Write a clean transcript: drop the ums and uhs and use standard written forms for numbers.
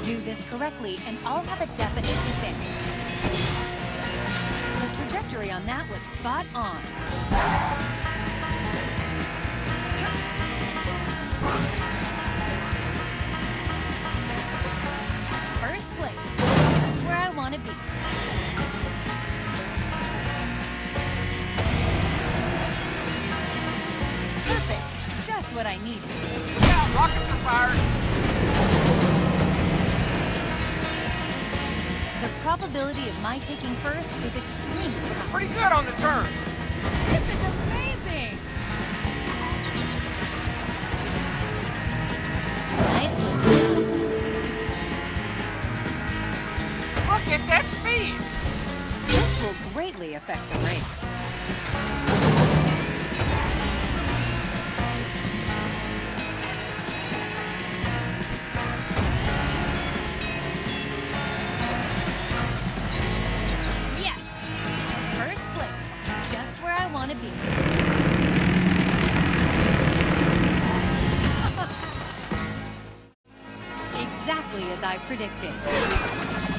Do this correctly, and I'll have a definite advantage. The trajectory on that was spot on. First place, just where I want to be. Perfect, just what I needed. Yeah, rockets are fired. The probability of my taking first is extremely high. Pretty good on the turn. This is amazing! Nicely done. Look at that speed. This will greatly affect the race. Yes! First place, just where I want to be. Exactly as I predicted.